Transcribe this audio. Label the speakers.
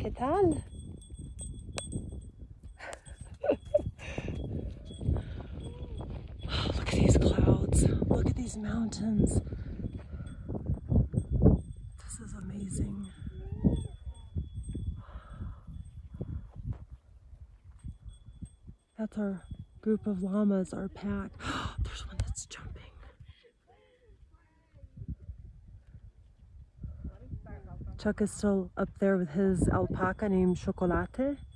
Speaker 1: ¿Qué tal? Look at these clouds. Look at these mountains. This is amazing. That's our group of llamas, our pack. There's one that's jumping. Chuck is still up there with his alpaca named Chocolate.